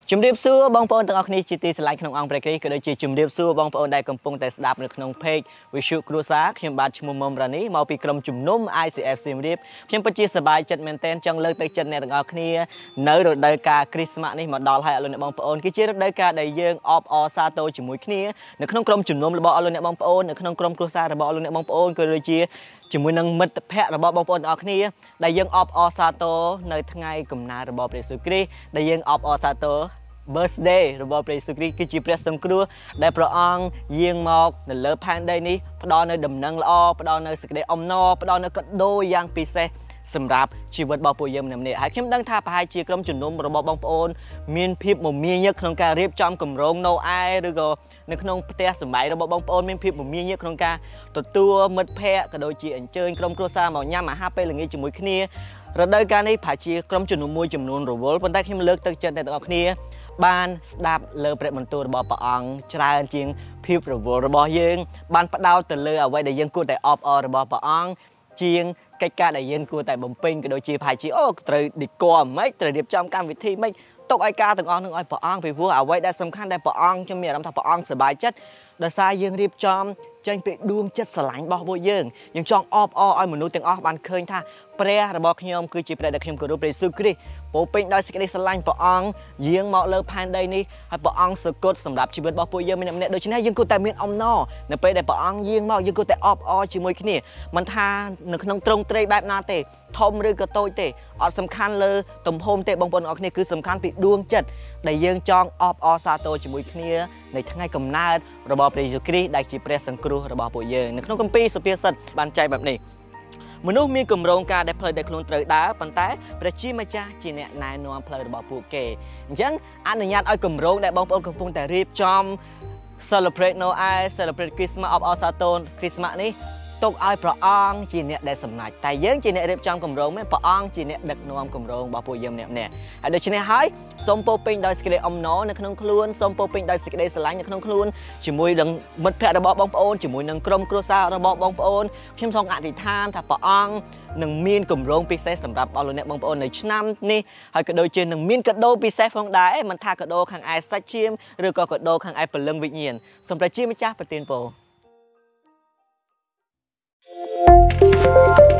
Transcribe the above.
ជំរាបសួរបងប្អូនទាំងអស់គ្នាជាទីស្រឡាញ់ក្នុងអង្គព្រះគ្រីស្ទក៏ដូចជាជំរាបសួរបងប្អូនដែលកំពុងតែស្ដាប់នៅក្នុង page វិទ្យុគ្រួសារខ្ញុំបាទឈ្មោះមុំរ៉ានីមកពីក្រុមជំនុំ ICF សៀមរាបខ្ញុំពិតជាសប្បាយចិត្តមែនទែនចង់លើកទឹកចិត្តអ្នកទាំងអស់គ្នានៅរដូវកាលគ្រីស្មាស់នេះមកដល់ហើយអរលោកអ្នកបងប្អូនគឺជារដូវកាលដែលយើងអបអរសាទរជាមួយគ្នានៅក្នុងក្រុមជំនុំរបស់អរលោកអ្នកបងប្អូននៅក្នុងក្រុមគ្រួសាររបស់អរលោកអ្នកបងប្អូនក៏ដូចជាជាមួយនឹងមិត្តភ័ក្តិរបស់បងប្អូនទាំងអស់គ្នាដែលយើងអបអរសាទរនៅថ្ងៃកំណើតរបស់ព្រះយេស៊ូវគ្រីស្ទដែលយើងអបអរសាទរbirthday របស់ព្រះយេស៊ូវគ្រីស្ទគឺជាព្រះសង្គ្រោះដែលព្រះអង្គយាងមកនៅលើផែនដីនេះផ្ដល់នូវដំណឹងល្អផ្ដល់នូវសេចក្តីអំណរផ្ដល់នូវកាដូយ៉ាងពិសេសសម្រាប់ជីវិតរបស់ពួកយើងម្នាក់ៗហើយខ្ញុំដឹងថាប្រហែលជាក្រុមជំនុំរបស់បងប្អូនមានភាពមមាញឹកក្នុងការរៀបចំគម្រោងណូអែឬក៏នៅក្នុងផ្ទះសម្បែងរបស់បងប្អូនមានភាពមមាញឹកក្នុងការទទួលមិត្តភ័ក្តិក៏ដូចជាអញ្ជើញក្រុមគ្រួសារមកញ៉ាំអាហារពេលល្ងាចជាមួយគ្នារដូវកាលនេះប្រហែលជាក្រុមជំនុំមួយចំនួនរវល់ប៉ុន្តែខ្ញុំលើកទឹកចិត្តអ្នកទាំងអស់គ្នាបានស្ដាប់លើព្រះបន្ទូលរបស់ព្រះអង្គច្រើនជាងភាពរវល់របស់យើងបានផ្ដោតទៅលើអ្វីដែលយើងគួរតែអបអររបស់ព្រះអង្គជាងកិច្ចការដែលយើងគួរតែបំពេញក៏ដូចជាប្រហែលជាត្រូវឌីក័រមិនត្រូវរៀបចំកម្មវិធីមិនទុកឲ្យការទាំងអស់នឹងឲ្យព្រះអង្គពីព្រោះអ្វីដែលសំខាន់ដែលព្រះអង្គខ្ញុំមានអារម្មណ៍ថាព្រះអង្គសប្បាយចិត្តដោយសារយើងរៀបចំចេញពីដួងចិត្តស្រឡាញ់របស់ពួកយើងចង់អបអរឲ្យមនុស្សទាំងអស់បានឃើញថាព្រះរបស់ខ្ញុំគឺជាព្រះដែលខ្ញុំគោរពព្រះយេស៊ូវគ្រីស្ទពោពេញដោយសេចក្តីស្រឡាញ់ព្រះអង្គយាងមកលើផែនដីនេះហើយព្រះអង្គសគត់សម្រាប់ជីវិតរបស់ពួកយើងម្នាក់ៗដូច្នេះយើងគួរតែមានអំណរនៅពេលដែលព្រះអង្គយាងមកយើងគួរតែអបអរជាមួយគ្នាមិនថានៅក្នុងទ្រង់ទ្រាយបែបណាទេធំឬក៏តូចទេអត់សំខាន់លើទំហំទេបងប្អូនអរគ្នាគឺសំខាន់ពីដួងចិត្តដែលយើងចង់អបអរសាទរជាមួយគ្នាในថ្ងៃកំណើតរបស់ព្រះយេស៊ូវគ្រីស្ទដែលជាព្រះសង្គ្រោះរបស់ពួកយើងនៅក្នុងគម្ពីរសុភាសិតបានចែងបែបនេះមនុស្សមានគម្រោងការដែលផ្លូវដែលខ្លួនត្រូវដើរប៉ុន្តែព្រះជាម្ចាស់ជាអ្នកណែនាំផ្លូវរបស់ពួកគេអញ្ចឹងអនុញ្ញាតឲ្យគម្រោងដែលបងប្អូនកំពុងតែរៀបចំ celebrate Noel celebrate Christmas អបអរសាទរ Christmas នេះទុកឲ្យព្រះអង្គជាអ្នកដែលសម្រេចតែយើងជាអ្នករៀបចំគម្រោងមែនព្រះអង្គជាអ្នកដឹកនាំគម្រោងរបស់ពួកយើងម្នាក់ៗហើយដូច្នេះហើយសូមពោពេញដោយសេចក្តីអំណរនៅក្នុងខ្លួនសូមពោពេញដោយសេចក្តីស្រឡាញ់នៅក្នុងខ្លួនជាមួយនឹងមិត្តភ័ក្តិរបស់បងប្អូនជាមួយនឹងក្រុមគ្រួសាររបស់បងប្អូនខ្ញុំសូមអធិដ្ឋានថាព្រះអង្គនឹងមានគម្រោងពិសេសសម្រាប់អស់លោកអ្នកបងប្អូននៅឆ្នាំនេះហើយក៏ដូចជានឹងមានកាដូពិសេសផងដែរមិនថាកាដូខាងឯសាច់ឈាមឬក៏កាដូខាងឯព្រលឹងវិញ្ញាណសូមព្រះជាម្ចាស់ប្រទានពរ